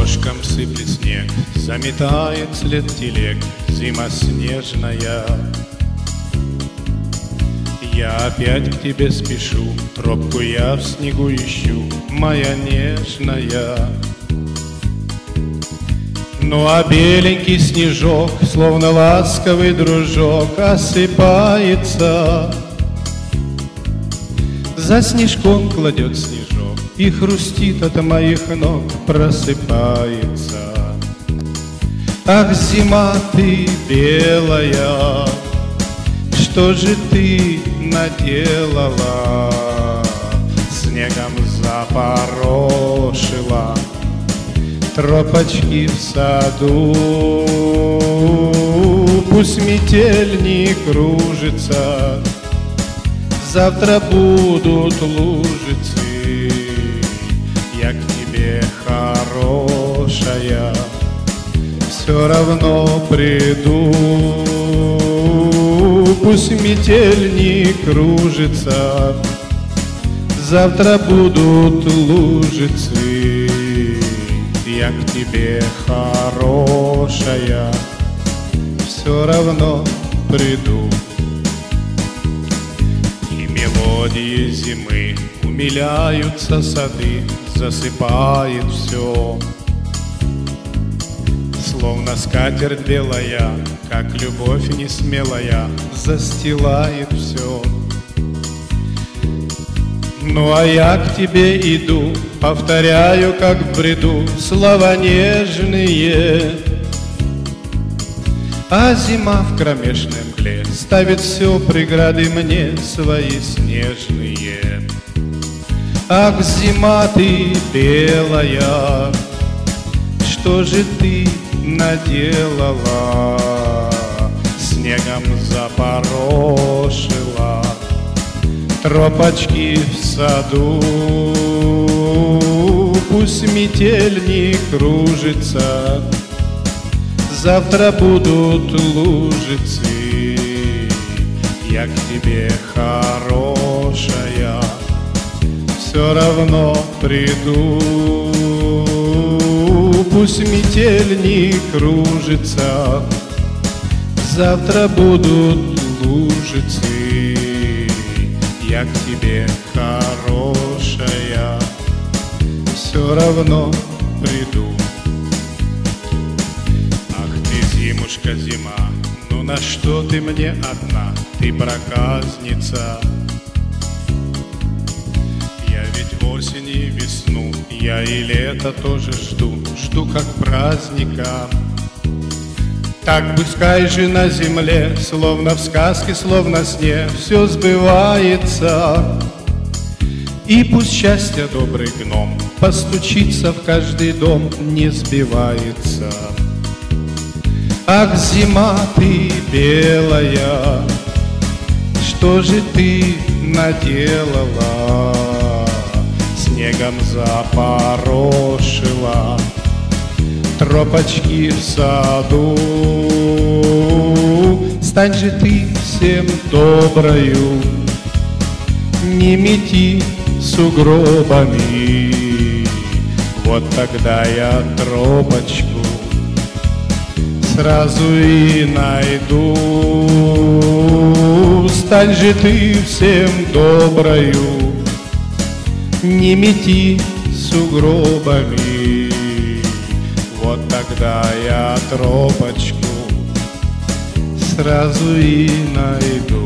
дорожкам сыплет снег, заметает след телег зима снежная. Я опять к тебе спешу, тропку я в снегу ищу, моя нежная. Ну а беленький снежок, словно ласковый дружок, осыпается. За снежком кладет снежок и хрустит от моих ног, просыпается. Ах, зима ты белая, что же ты наделала? Снегом запорошила тропочки в саду. Пусть метель не кружится, завтра будут лужицы. Я к тебе хорошая, все равно приду. Пусть метель не кружится, завтра будут лужицы. Я к тебе хорошая, все равно приду. И мелодии зимы умиляются сады, засыпает все. Словно скатерть белая, как любовь несмелая, застилает все. Ну а я к тебе иду, повторяю, как в бреду, слова нежные. А зима в кромешной мгле ставит все преграды мне свои снежные. Ах, зима ты белая, что же ты наделала? Снегом запорошила тропочки в саду. Пусть метель не кружится, завтра будут лужицы. Я к тебе хорошая, все равно приду. Пусть метель не кружится, завтра будут лужицы. Я к тебе хорошая, все равно приду. Ах ты, зимушка, зима, ну на что ты мне одна, ты проказница? Я ведь осень и весну, я и лето тоже жду, жду как праздника. Так пускай же на земле, словно в сказке, словно сне, все сбывается. И пусть счастье добрый гном постучится в каждый дом, не сбивается. Ах, зима ты белая, что же ты наделала? Снегом запорошила тропочки в саду. Стань же ты всем доброю, не мети сугробами. Вот тогда я тропочку сразу и найду. Стань же ты всем доброю, не мети сугробами. Вот тогда я тропочку сразу и найду.